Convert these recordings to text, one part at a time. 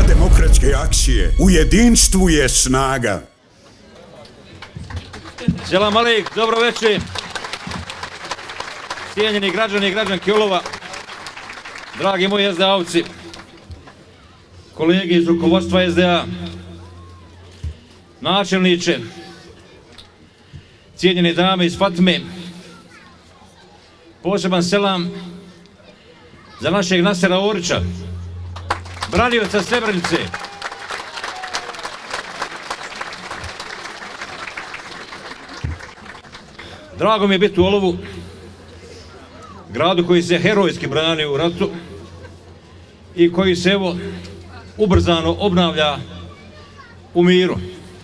demokratske akcije. U jedinstvu je snaga. Selam alejk, dobro večer. Cijenjeni građani i građanke Olova, dragi moji SDA-ovci, kolege iz rukovodstva SDA, načelniče, cijenjene dame iz Fatme, poseban selam za našeg Nasera Orića, branioca Srebrenice. Drago mi je biti u Olovu, gradu koji se herojski brani u ratu i koji se evo ubrzano obnavlja u miru.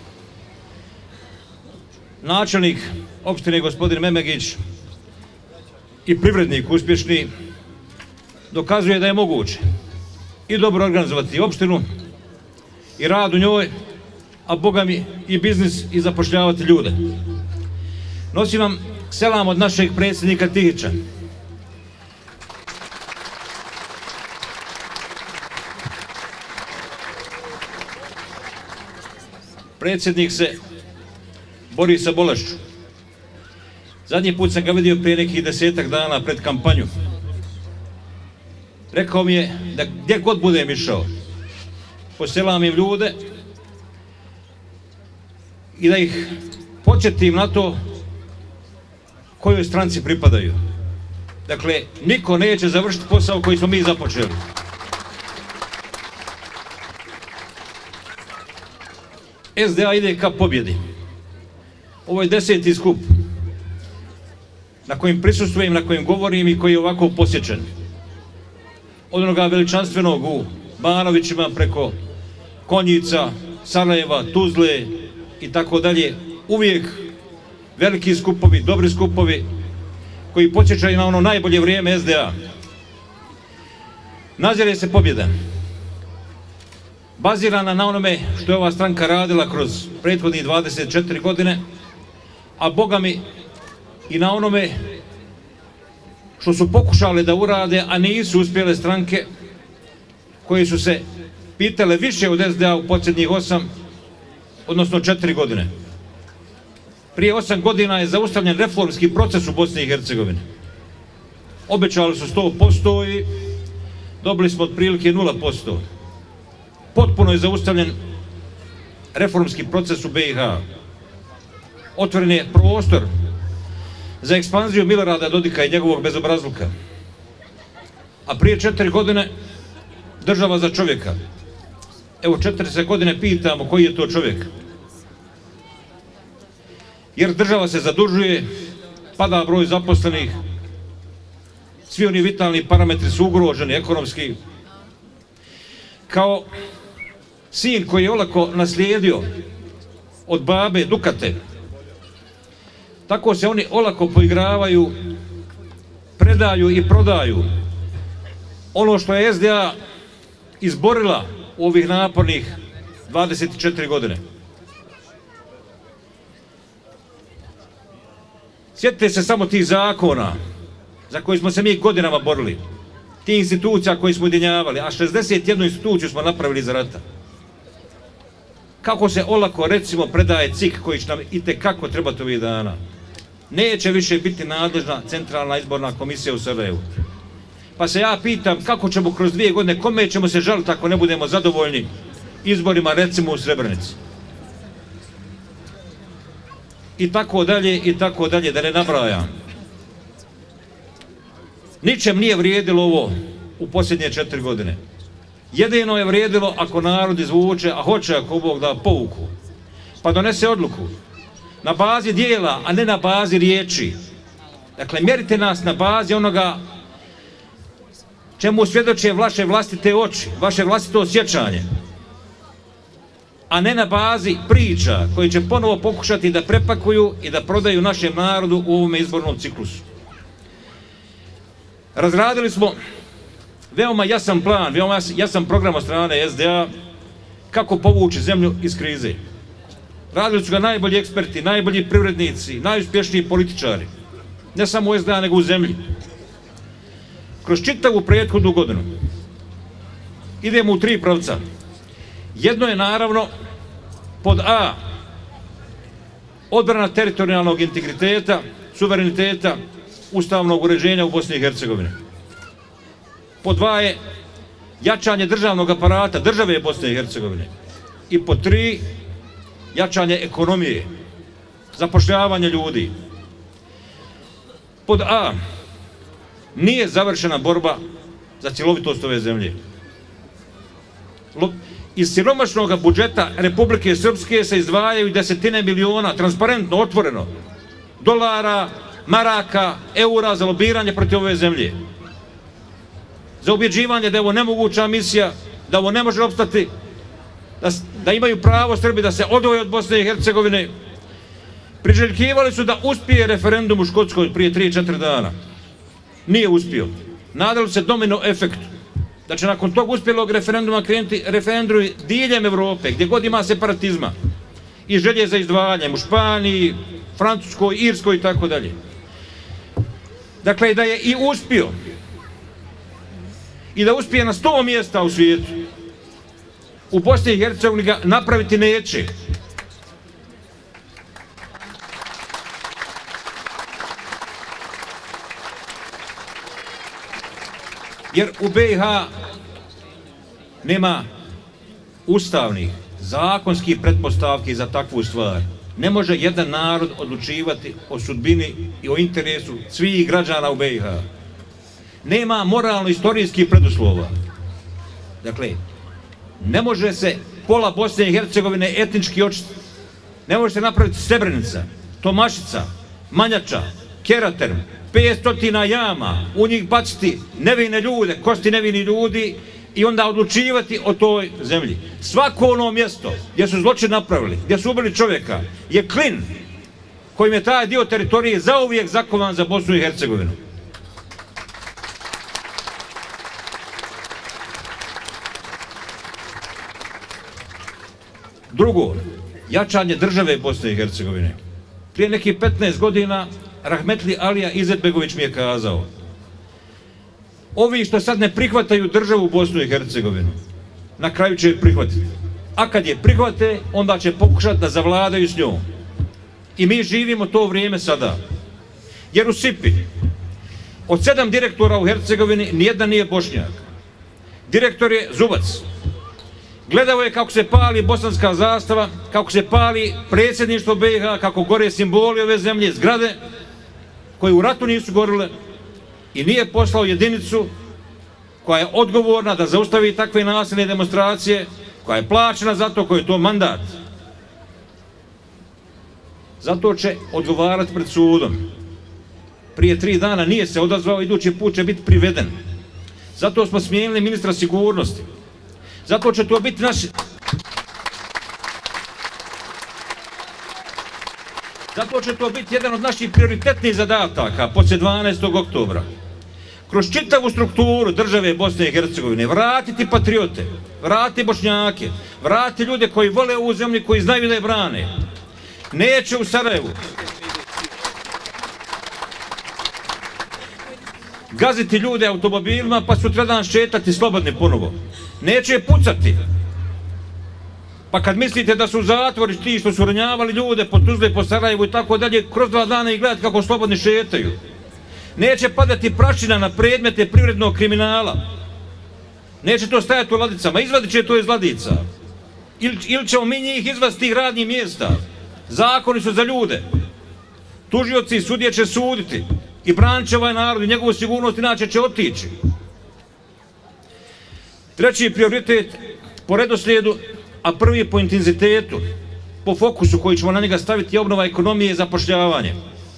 Načelnik opštine gospodin Memegić i privrednik uspješni dokazuje da je moguće i dobro organizovati opštinu i rad u njoj, a boga mi i biznis i zapošljavati ljude. Nosim vam selam od našeg predsjednika Tihića. Predsjednik se bori sa bolešću. Zadnji put sam ga vidio prije nekih 10-ak dana pred kampanju. Rekao mi je da gdje god budem išao, poselam im ljude i da ih podsjetim na to kojoj stranci pripadaju. Dakle, niko neće završiti posao koji smo mi započeli. SDA ide ka pobjedi. Ovo je 10. skup na kojem prisustvujem, na kojem govorim i koji je ovako posjećen. Od onoga veličanstvenog u Banovićima preko Konjica, Sarajeva, Tuzle i tako dalje. Uvijek veliki skupovi, dobri skupovi koji podsjećaju na ono najbolje vrijeme SDA. Nazire se pobjeda, bazirana na onome što je ova stranka radila kroz prethodnih 24 godine, a boga mi i na onome što su pokušale da urade, a nisu uspjele stranke koje su se pitale više od SDA u posljednjih 8, odnosno 4 godine. Prije 8 godina je zaustavljen reformski proces u Bosni i Hercegovini. Obećali su 100% i dobili smo otprilike 0%. Potpuno je zaustavljen reformski proces u BiH. Otvoren je prostor za ekspanziju Milorada Dodika i njegovog bezobrazluka. A prije 4 godine država za čovjeka. Evo 40 godine pitamo koji je to čovjek. Jer država se zadužuje, pada broj zaposlenih, svi oni vitalni parametri su ugroženi ekonomski. Kao sin koji je olako naslijedio od babe dukate, tako se oni olako poigravaju, predaju i prodaju ono što je SDA izborila u ovih napornih 24 godine. Sjetite se samo tih zakona za koje smo se mi godinama borili, tih institucija koje smo ujedinjavali, a 61 instituciju smo napravili za rata. Kako se olako, recimo, predaje CIK koji će nam itekako trebati ovih dana. Neće više biti nadležna centralna izborna komisija u Sarajevu. Pa se ja pitam kako ćemo kroz 2 godine, kome ćemo se žaliti ako ne budemo zadovoljni izborima, recimo u Srebrenici. I tako dalje, da ne nabrajam. Ničem nije vrijedilo ovo u posljednje 4 godine. Jedino je vrijedilo ako narod izvuče, a hoće ako Bog da pouku, pa donese odluku na bazi dijela, a ne na bazi riječi. Dakle, mjerite nas na bazi onoga čemu svjedoče vaše vlastite oči, vaše vlastito osjećanje, a ne na bazi priča koji će ponovo pokušati da prepakuju i da prodaju našem narodu u ovome izbornom ciklusu. Razradili smo veoma jasan plan, veoma jasan program od strane SDA kako povući zemlju iz krize. Radili su ga najbolji eksperti, najbolji privrednici, najuspješniji političari, ne samo u SDA nego u zemlji. Kroz čitavu prethodnu godinu idemo u 3 pravca. Jedno je naravno pod A odbrana teritorijalnog integriteta, suvereniteta, ustavnog uređenja u Bosni i Hercegovini. Pod 2 je jačanje državnog aparata, države Bosne i Hercegovine. I pod 3 jačanje ekonomije, zapošljavanje ljudi. Pod A nije završena borba za cjelovitost ove zemlje. Iz siromašnog budžeta Republike Srpske se izdvajaju desetine miliona, transparentno, otvoreno, dolara, maraka, eura za lobiranje protiv ove zemlje. Za ubjeđivanje da je ovo nemoguća misija, da ovo ne može opstati, da imaju pravo Srbi da se odvoje od Bosne i Hercegovine. Priželjkivali su da uspije referendum u Škotskoj prije 3-4 dana. Nije uspio. Nadali se domino efektu. Da će nakon tog uspjelog referenduma krenuti referendumi diljem Evrope, gdje god ima separatizma i želje za izdvajanjem u Španiji, Francuskoj, Irskoj i tako dalje. Dakle, da je i uspio i da uspije na 100 mjesta u svijetu, u Bosni i Hercegovini ga napraviti neće. Jer u BiH nema ustavnih, zakonskih pretpostavki za takvu stvar. Ne može jedan narod odlučivati o sudbini i o interesu svih građana u BiH. Nema moralno-istorijskih preduslova. Dakle, ne može se pola Bosne i Hercegovine etnički očistiti. Ne može se napraviti Srebrenica, Tomašica, Manjača, Keraterm, 500 jama, u njih baciti nevine ljude, kosti nevini ljudi i onda odlučivati o toj zemlji. Svako ono mjesto gdje su zločin napravili, gdje su ubili čovjeka, je klin kojim je taj dio teritorije zauvijek zakovan za Bosnu i Hercegovinu. Drugo, jačanje države Bosne i Hercegovine. Prije nekih 15 godina Rahmetli Alija Izetbegović mi je kazao: ovi što sad ne prihvataju državu Bosnu i Hercegovinu, na kraju će je prihvatiti. A kad je prihvate, onda će pokušati da zavladaju s njom. I mi živimo to vrijeme sada. Jer u Sipi, od 7 direktora u Hercegovini, nijedan nije Bošnjak. Direktor je Zubac. Gledao je kako se pali bosanska zastava, kako se pali predsjedništvo BiH, kako gore simboli ove zemlje, zgrade koje u ratu nisu gorile, i nije poslao jedinicu koja je odgovorna da zaustavi takve nasilne demonstracije, koja je plaćena za to, koji je to mandat. Zato će odgovarati pred sudom. Prije 3 dana nije se odazvao, idući put će biti priveden. Zato smo smijenili ministra sigurnosti. Zato će to biti naš... Zato će to biti jedan od naših prioritetnih zadataka poslije 12. oktobra. Kroz čitavu strukturu države Bosne i Hercegovine vratiti patriote, vratiti Bošnjake, vratiti ljude koji vole ovu zemlju, koji znaju da je brane. Neće u Sarajevu gaziti ljude automobilima pa sutradan šetati slobodni ponovo. Neće pucati. Pa kad mislite da su u zatvoru ti što su ranjavali ljude po Tuzli, po Sarajevu i tako dalje, kroz 2 dana i gledati kako slobodni šetaju. Neće padati prašina na predmete privrednog kriminala. Neće to stajati u ladicama, izvadit će to iz ladica. Ili ćemo mi njih izvaditi tih radnih mjesta. Zakoni su za ljude. Tužioci i sudije će suditi i branit će ovaj narod i njegovu sigurnost, inače će otići. Treći prioritet po redoslijedu, a prvi po intenzitetu, po fokusu koji ćemo na njega staviti, je obnova ekonomije i zapošljavanje.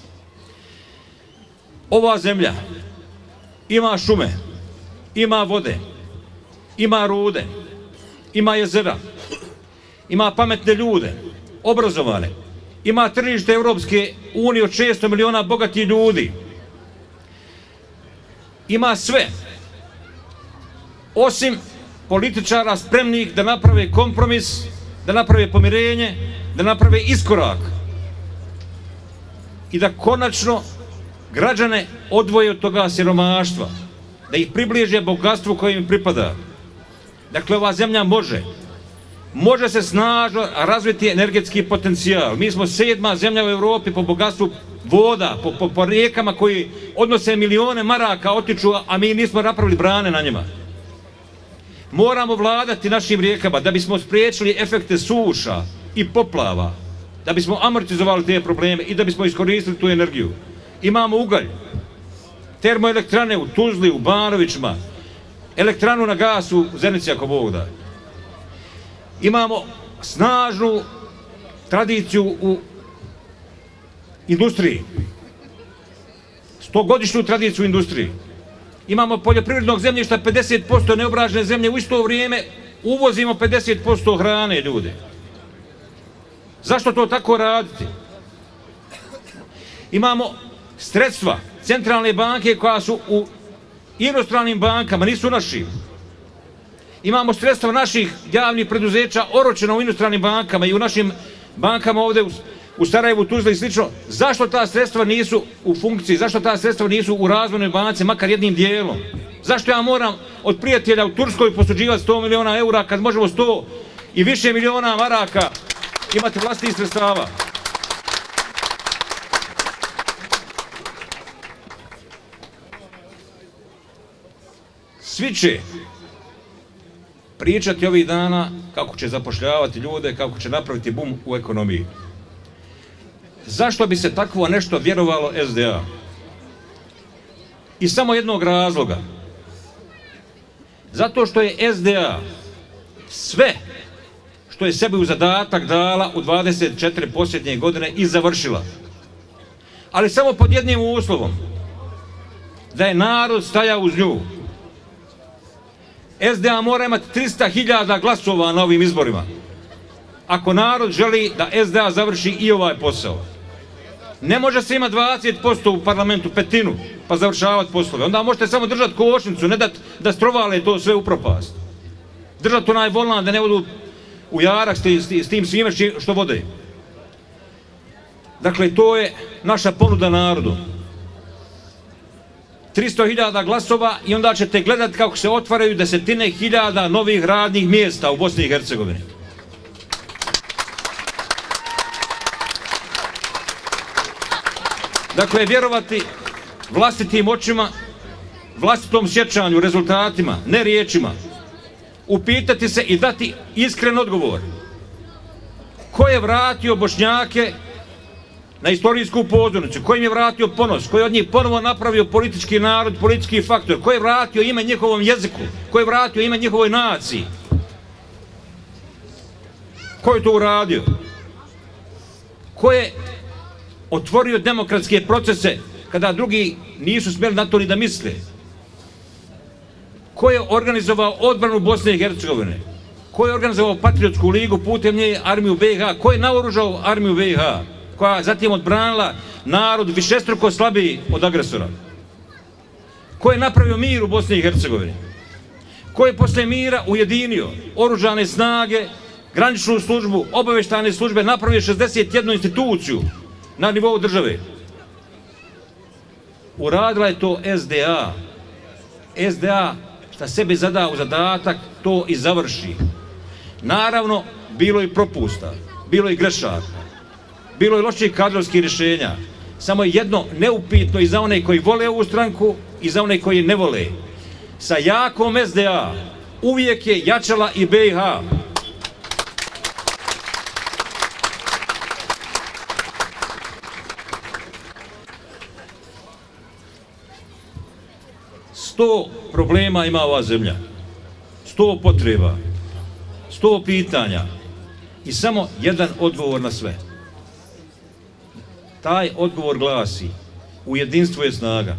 Ova zemlja ima šume, ima vode, ima rude, ima jezera, ima pametne ljude, obrazovane, ima tržište Europske unije od 600 miliona bogatih ljudi. Ima sve, osim političara spremnih da naprave kompromis, da naprave pomirenje, da naprave iskorak i da konačno građane odvoje od toga siromaštva, da ih približe bogatstvu koje im pripada. Dakle, ova zemlja može može se snažno razviti energetski potencijal. Mi smo 7. zemlja u Europi po bogatstvu voda, po rijekama koji odnose milione maraka, otiču, a mi nismo napravili brane na njima. Moramo vladati našim rijekama da bismo spriječili efekte suša i poplava, da bismo amortizovali te probleme i da bismo iskoristili tu energiju. Imamo ugalj, termoelektrane u Tuzli, u Banovićima, elektranu na gas u Zenici, ako Bog da. Imamo snažnu tradiciju u industriji, 100-godišnju tradiciju u industriji. Imamo poljoprivrednog zemljišta 50% neobrađene zemlje, u isto vrijeme uvozimo 50% hrane, ljude. Zašto to tako raditi? Imamo sredstva centralne banke koja su u inostranim bankama, nisu naši. Imamo sredstva naših javnih preduzeća oročena u inostranim bankama i u našim bankama ovdje u Sarajevu, Tuzli i slično. Zašto ta sredstva nisu u funkciji? Zašto ta sredstva nisu u razvojnoj banci, makar jednim dijelom? Zašto ja moram od prijatelja u Turskoj posuđivati 100 miliona eura kad možemo 100 i više miliona maraka imati vlastitih sredstava? Svi će pričati ovih dana kako će zapošljavati ljude, kako će napraviti bum u ekonomiji. Zašto bi se takvo nešto vjerovalo SDA? Iz samo jednog razloga. Zato što je SDA sve što je sebi u zadatak dala u 24 posljednje godine i završila. Ali samo pod jednim uslovom. Da je narod stajao uz nju. SDA mora imati 300.000 glasova na ovim izborima. Ako narod želi da SDA završi i ovaj posao. Ne može se imati 20% u parlamentu, petinu, pa završavati poslove. Onda možete samo držati košnicu, ne dati da strovale to sve u propast. Držati onaj volan da ne odu u jarak s tim svime što vode. Dakle, to je naša ponuda narodu. 300.000 glasova i onda ćete gledati kako se otvaraju desetine hiljada novih radnih mjesta u Bosni i Hercegovini. Dakle, vjerovati vlastitim očima, vlastitom sjećanju, rezultatima, ne riječima. Upitati se i dati iskren odgovor. Ko je vratio Bošnjake na istorijsku pozornicu? Ko im je vratio ponos? Ko je od njih ponovo napravio politički narod, politički faktor? Ko je vratio ime njihovom jeziku? Ko je vratio ime njihovoj naciji? Ko je to uradio? Ko je otvorio demokratske procese kada drugi nisu smjeli na to ni da misle? Ko je organizovao odbranu Bosne i Hercegovine? Ko je organizovao Patriotsku ligu, putem nje armiju BiH? Ko je naoružao armiju BiH? Koja zatim odbranila narod višestruko slabiji od agresora? Ko je napravio mir u Bosni i Hercegovini? Ko je posle mira ujedinio oružane snage, graničnu službu, obavještajne službe, napravio 61 instituciju na nivou države? Uradila je to SDA. SDA šta sebi zada u zadatak, to i završi. Naravno, bilo je propusta, bilo je grešaka, bilo je loših kadrovskih rješenja. Samo je jedno neupitno i za one koji vole ovu stranku i za one koji ne vole. Sa jakom SDA uvijek je jačala i BiH. Sto problema ima ova zemlja, 100 potreba, 100 pitanja i samo jedan odgovor na sve. Taj odgovor glasi: u jedinstvu je snaga.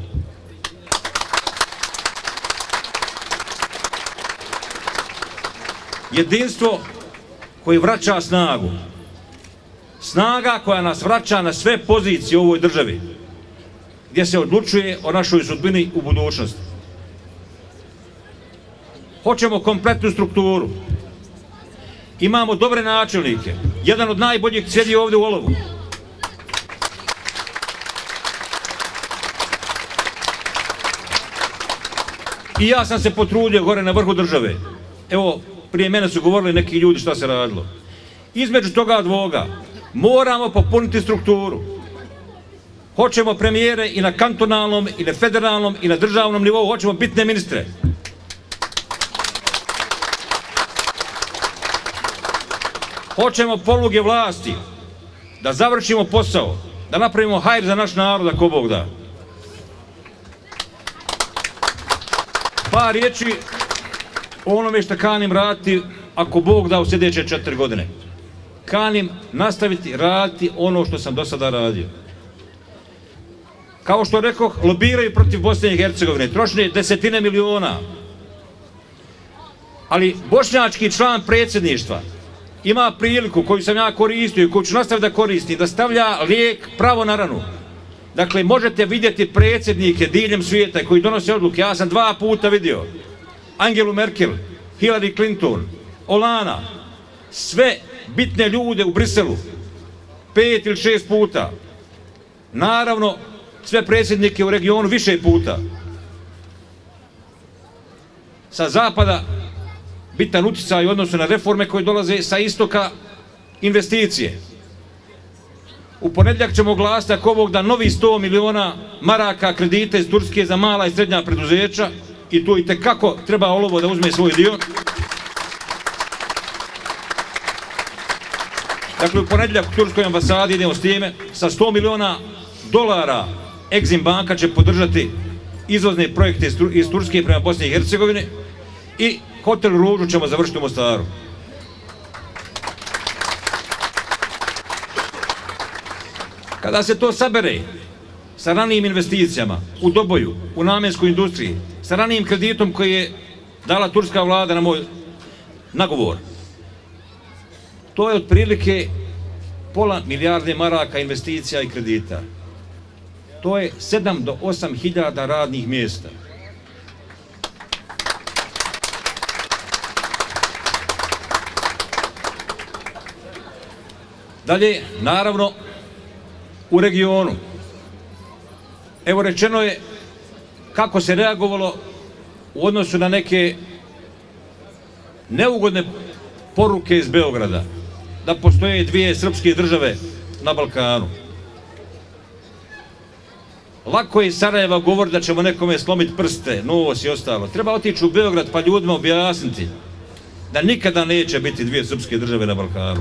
Jedinstvo koje vraća snagu. Snaga koja nas vraća na sve pozicije u ovoj državi, gdje se odlučuje o našoj sudbini u budućnosti. Hoćemo kompletnu strukturu. Imamo dobre načelnike. Jedan od najboljih sjedi ovdje u Olovu. I ja sam se potrudio gore na vrhu države. Evo, prije mene su govorili neki ljudi šta se radilo. Između toga dvoga moramo popuniti strukturu. Hoćemo premijere i na kantonalnom, i na federalnom, i na državnom nivou, hoćemo bitne ministre. Hoćemo poluge vlasti, da završimo posao, da napravimo hajr za naš narod, ako Bog da. Par riječi o onome što kanim raditi, ako Bog da, u sljedeće 4 godine. Kanim nastaviti raditi ono što sam do sada radio. Kao što rekoh, lobiraju protiv Bosne i Hercegovine, trošne desetine miliona. Ali bošnjački član predsjedništva ima priliku koju sam ja koristio i koju ću nastaviti da koristim, da stavlja lijek pravo na ranu. Dakle, možete vidjeti predsjednike diljem svijeta koji donose odluke. Ja sam 2 puta vidio Angelu Merkel, Hillary Clinton, Olana, sve bitne ljude u Briselu, 5 ili 6 puta. Naravno, sve predsjednike u regionu više puta. Sa zapada bitan utjecaj u odnosu na reforme koje dolaze, sa istoka investicije. U ponedjeljak ćemo oglasiti, ako Bog da, novi 100 miliona maraka kredita iz Turske za mala i srednja preduzeća, i tu itekako treba olovo da uzme svoj dio. Dakle, u ponedjeljak u Turskoj ambasadi idemo s time, sa 100 miliona dolara Exim banka će podržati izvozne projekte iz Turske prema Bosni i Hercegovini i hotel Ružu ćemo završiti u Mostaru. Kada se to sabere sa ranijim investicijama u Doboju, u namjenskoj industriji, sa ranijim kreditom koji je dala turska vlada na moj nagovor, to je otprilike pola milijarde maraka investicija i kredita. To je 7 do 8 hiljada radnih mjesta. Dalje, naravno, u regionu. Evo, rečeno je kako se reagovalo u odnosu na neke neugodne poruke iz Beograda, da postoje 2 srpske države na Balkanu. Lako je iz Sarajeva govori da ćemo nekome slomiti prste, nos i ostalo. Treba otići u Beograd pa ljudima objasniti da nikada neće biti 2 srpske države na Balkanu.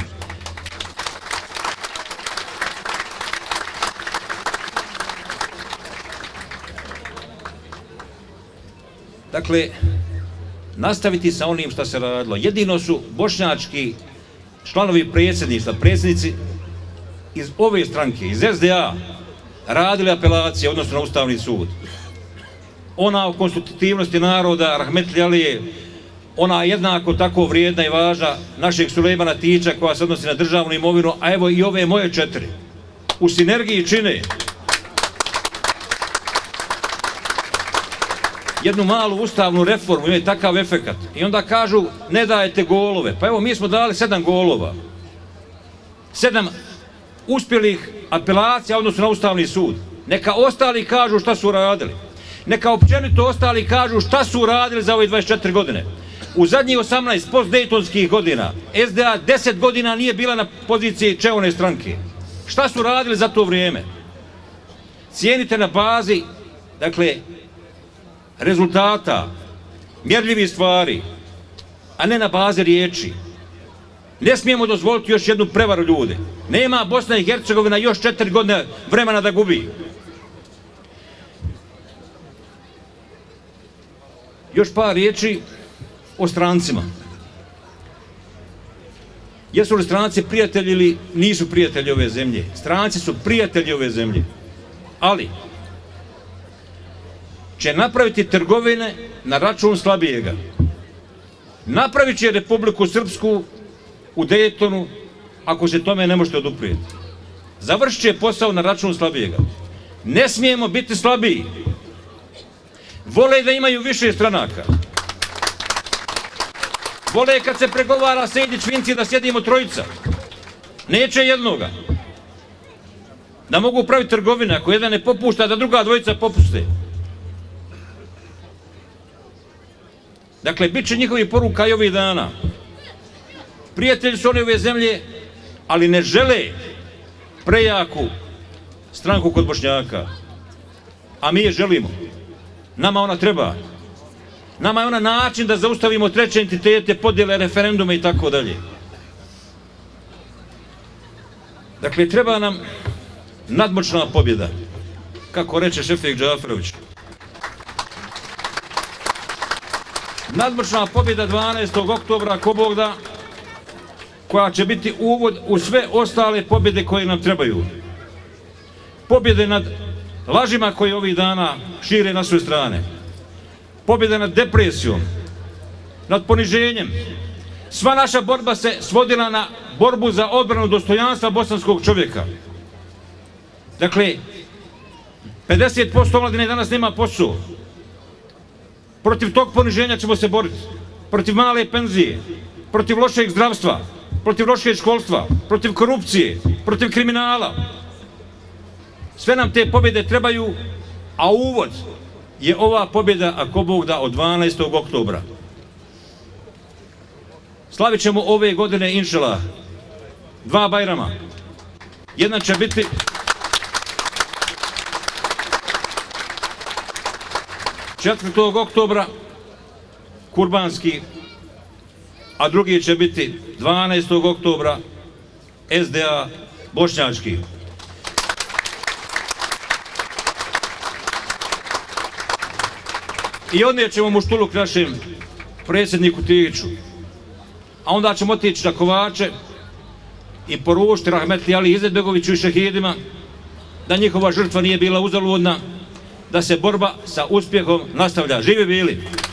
Dakle, nastaviti sa onim što se radilo. Jedino su bošnjački članovi predsjedništva, predsjednici iz ove stranke, iz SDA, radili apelacije odnosno na Ustavni sud. Ona o konstitutivnosti naroda, rahmetli Alije, ona jednako tako vrijedna i važna našeg Sulejmana Tića koja se odnosi na državnu imovinu, a evo i ove moje 4. U sinergiji čine jednu malu ustavnu reformu, imaju takav efekat. I onda kažu, ne dajete golove. Pa evo, mi smo dali 7 golova. 7 uspjelih apelacija odnosno na Ustavni sud. Neka ostali kažu šta su radili. Neka općenito ostali kažu šta su radili za ove 24 godine. U zadnjih 18 postdejtonskih godina SDA 10 godina nije bila na poziciji čelne stranke. Šta su radili za to vrijeme? Cijenite na bazi, dakle, rezultata, mjerljivih stvari, a ne na bazi riječi. Ne smijemo dozvoliti još jednu prevaru ljude. Nema Bosna i Hercegovina još 4 godine vremena da gubi. Još par riječi o strancima. Jesu li stranci prijatelji ili nisu prijatelji ove zemlje? Stranci su prijatelji ove zemlje. Ali će napraviti trgovine na račun slabijega. Napravit će Republiku Srpsku u Dejtonu ako se tome ne možete oduprijeti. Završit će posao na račun slabijega. Ne smijemo biti slabiji. Vole da imaju više stranaka. Vole kad se pregovara Sejdić-Vinci da sjedimo 3. Neće jednoga. Da mogu praviti trgovine, ako jedan ne popušta, da druga 2 popuste. Dakle, bit će njihovi poruka i ovih dana. Prijatelji su oni ove zemlje, ali ne žele prejaku stranku kod Bošnjaka. A mi je želimo. Nama ona treba. Nama je ona način da zaustavimo treće entitete, podjele, referendume i tako dalje. Dakle, treba nam nadmoćna pobjeda, kako reče Šefik Džaferović. Nadmoćna pobjeda 12. oktobra, ako Bog da, koja će biti uvod u sve ostale pobjede koje nam trebaju. Pobjede nad lažima koje ovih dana šire na sve strane. Pobjede nad depresijom, nad poniženjem. Sva naša borba se svodila na borbu za odbranu dostojanstva bosanskog čovjeka. Dakle, 50% omladine danas nema posao. Protiv tog poniženja ćemo se boriti. Protiv male penzije, protiv lošeg zdravstva, protiv lošeg školstva, protiv korupcije, protiv kriminala. Sve nam te pobjede trebaju, a uvod je ova pobjeda, ako Bog da, od 12. oktobra. Slavit ćemo ove godine, inšallah, 2 Bajrama. Jedan će biti ...4. oktobra, kurbanski, a drugi će biti 12. oktobra, SDA, bošnjački. I odnijet ćemo muštuluk našem predsjedniku Tijiću. A onda ćemo otići na Kovače i poručiti rahmetli Ali Izetbegoviću i šehidima da njihova žrtva nije bila uzaludna, da se borba sa uspjehom nastavlja. Živi bili!